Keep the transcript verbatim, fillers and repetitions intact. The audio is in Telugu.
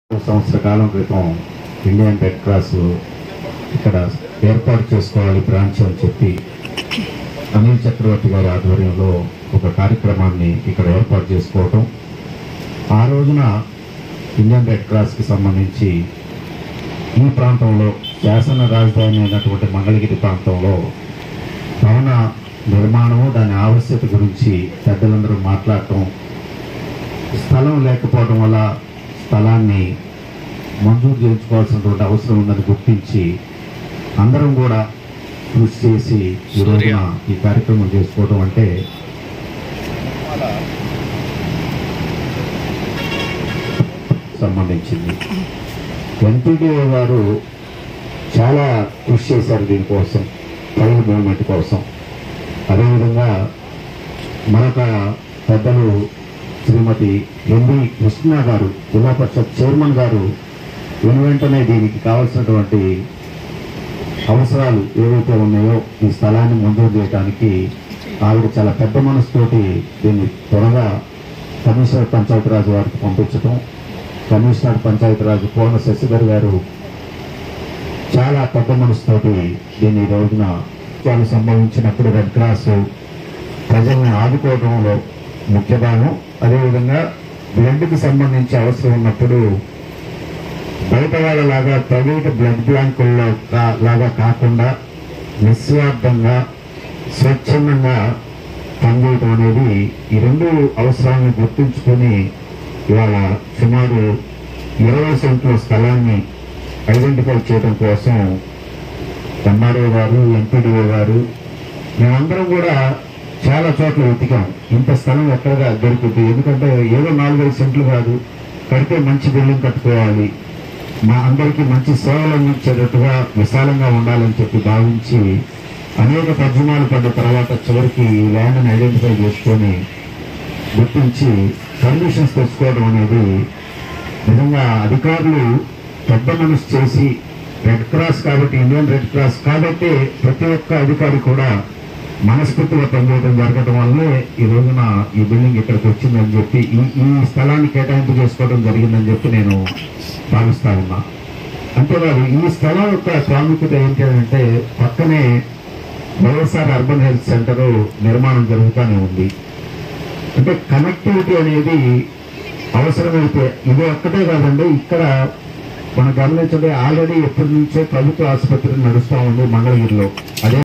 సంవత్సర కాలం క్రితం ఇండియన్ రెడ్ క్రాస్ ఇక్కడ ఏర్పాటు చేసుకోవాలి బ్రాంచ్ అని చెప్పి అనిల్ చక్రవర్తి గారి ఆధ్వర్యంలో ఒక కార్యక్రమాన్ని ఇక్కడ ఏర్పాటు చేసుకోవటం. ఆ రోజున ఇండియన్ రెడ్ క్రాస్కి సంబంధించి ఈ ప్రాంతంలో శాసన రాజధాని అయినటువంటి మంగళగిరి ప్రాంతంలో భవన నిర్మాణము దాని ఆవశ్యకత గురించి పెద్దలందరూ మాట్లాడటం, స్థలం లేకపోవడం వల్ల స్థలాన్ని మంజూరు చేయించుకోవాల్సినటువంటి అవసరం ఉందని గుర్తించి అందరం కూడా కృషి చేసి ఈ రోజున ఈ కార్యక్రమం చేసుకోవడం అంటే సంబంధించింది. ఎన్టీడీఓ గారు చాలా కృషి చేశారు దీనికోసం, ట్రైల్ మూవ్మెంట్ కోసం. అదేవిధంగా మరొక పెద్దలు శ్రీమతి ఎంబి కృష్ణ గారు, జిల్లా పరిషత్ చైర్మన్ గారు, వెను వెంటనే దీనికి కావాల్సినటువంటి అవసరాలు ఏవైతే ఉన్నాయో ఈ స్థలాన్ని మంజూరు చేయడానికి ఆవిడ చాలా పెద్ద మనసుతోటి దీన్ని త్వరగా కమిషనర్ పంచాయతీరాజ్ వారికి పంపించడం, కమిషనర్ పంచాయతీరాజ్ పూర్ణ శశిధర్ గారు చాలా పెద్ద మనసుతోటి దీన్ని ఈ రోజున చాలా సంభవించినప్పుడు రెడ్ క్రాస్ ప్రజల్ని ఆదుకోవడంలో ముఖ్య భాగం. అదేవిధంగా బ్లడ్కి సంబంధించి అవసరం ఉన్నప్పుడు బయట వాళ్ళలాగా ప్రైవేట్ బ్లడ్ బ్యాంకుల్లో లాగా కాకుండా నిస్వార్థంగా స్వచ్ఛందంగా పనిచేయడం అనేది ఈ రెండు అవసరాలను గుర్తుంచుకొని ఇవాళ సుమారు ఇరవై సెంట్ల స్థలాన్ని ఐడెంటిఫై చేయడం కోసం ఎంఆర్ఓ గారు, ఎంపీడీఓ గారు, మేమందరం కూడా చాలా చోట్ల వెతికాం. ఇంత స్థలం ఎక్కడగా దొరుకుతుంది, ఎందుకంటే ఏదో నాలుగైదు సెంట్లు కాదు, కడితే మంచి బిల్డింగ్ కట్టుకోవాలి, మా అందరికీ మంచి సేవలు అందించేటట్టుగా విశాలంగా ఉండాలని చెప్పి భావించి అనేక తర్జుమాలు పడ్డ తర్వాత చివరికి ఈ ల్యాండ్ని ఐడెంటిఫై చేసుకొని గుర్తించి పర్మిషన్స్ తెచ్చుకోవడం అనేది నిజంగా అధికారులు పెద్ద మనసు చేసి, రెడ్ క్రాస్ కాబట్టి, ఇండియన్ రెడ్ క్రాస్ కాబట్టి ప్రతి ఒక్క అధికారి కూడా మనస్ఫూర్తిగా పనిచేయడం జరగడం వల్లే ఈ రోజున ఈ బిల్డింగ్ ఇక్కడికి వచ్చిందని చెప్పి ఈ ఈ స్థలాన్ని కేటాయింపు చేసుకోవడం జరిగిందని చెప్పి నేను భావిస్తా ఉన్నా. అంతేకాదు ఈ స్థలం యొక్క ప్రాముఖ్యత ఏంటి అంటే పక్కనే వైఎస్ఆర్ అర్బన్ హెల్త్ సెంటర్ నిర్మాణం జరుగుతూనే ఉంది. అంటే కనెక్టివిటీ అనేది అవసరమైతే ఇది ఒక్కటే కాదండి, ఇక్కడ మనం గమనించండి, ఆల్రెడీ ఎప్పటి నుంచో ప్రభుత్వ ఆసుపత్రి నడుస్తూ ఉంది మంగళగిరిలో. అదే